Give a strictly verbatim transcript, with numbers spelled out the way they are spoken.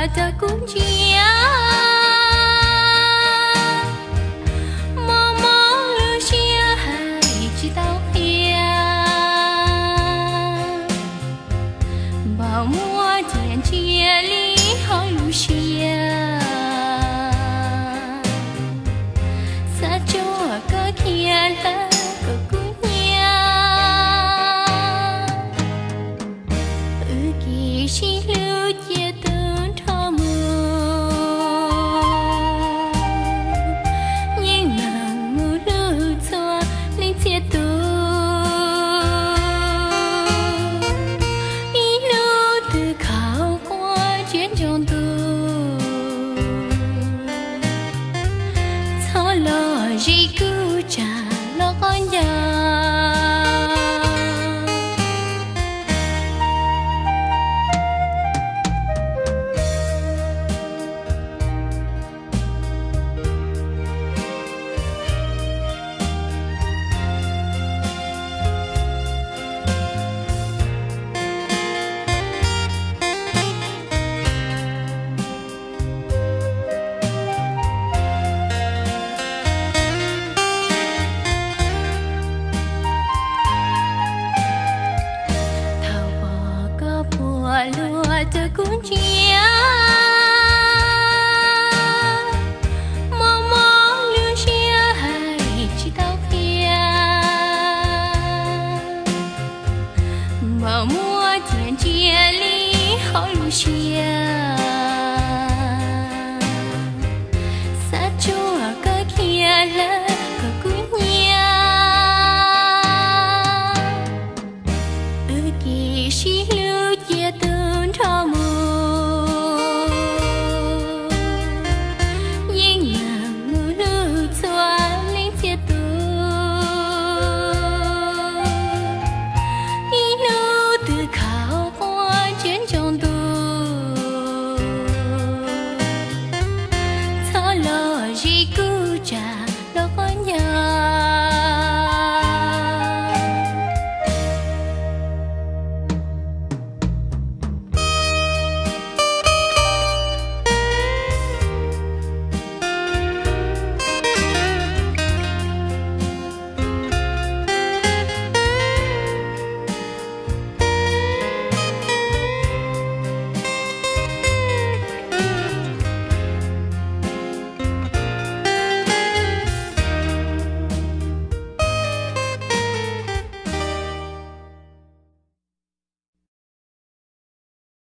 ta cũng chia mơ mơ lưu chia hai chỉ tao kia bao mua tiền chia ly hỏi lưu chia xa cho có kia là có cũng nhia ư kỳ chỉ lưu chia tương thơ mơ nhưng nàng mù lưu cho linh chia tương ý lưu từ khảo qua chuyến trong tương thọ lo gì cứ trả lo con nhà lúa tôi cũng chia mơ mơ lưu chia hai chỉ tao kia mà mua tiền chia ly hỏi lưu chia xa chua có kia là có cũng nhia ư kỳ chỉ lưu chia tương thơ mơ nhưng nàng mù lưu cho linh chia tương ý lưu từ khảo qua chuyến trong tương thọ lo gì cứ trả